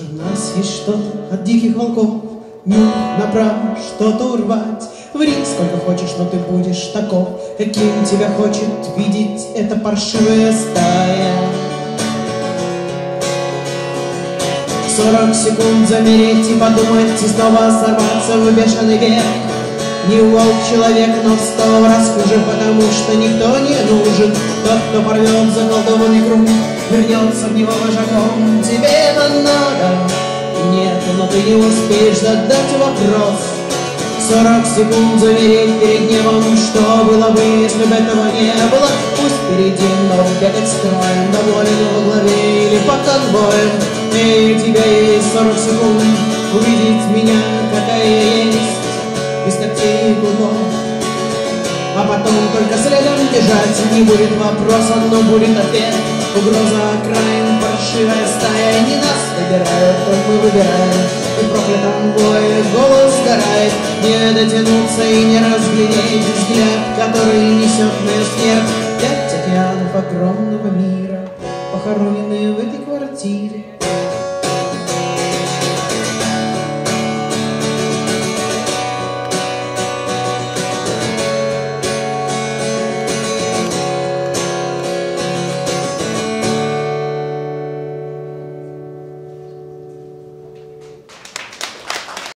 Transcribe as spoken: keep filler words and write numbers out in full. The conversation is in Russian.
же в нас есть что-то от диких волков, нюх направо, что-то урвать. Ври сколько хочешь, но ты будешь таков, каким тебя хочет видеть эта паршивая стая. Сорок секунд замереть и подумать, и снова сорваться в бешеный бег. Не волк-человек, но в сто раз хуже, потому что никто не нужен. Тот, кто порвет заколдованный круг, вернется в него вожаком. Тебе это надо? Нет, но ты не успеешь задать вопрос. Сорок секунд замереть перед небом. Что было бы, если бы этого не было? Пусть впереди, но бегать строем, доволен во главе или под конвоем. И у тебя есть сорок секунд увидеть меня, какая я есть, без когтей и клыков. А потом только следом бежать. Не будет вопроса, но будет ответ. Угроза окраин, паршивая стая. Не нас выбирают, то мы выбираем. И в проклятом бое голос сгорает. Не дотянуться и не разглядеть взгляд, который несет на смерть. Пять океанов огромного мира, похороненные в этой квартире.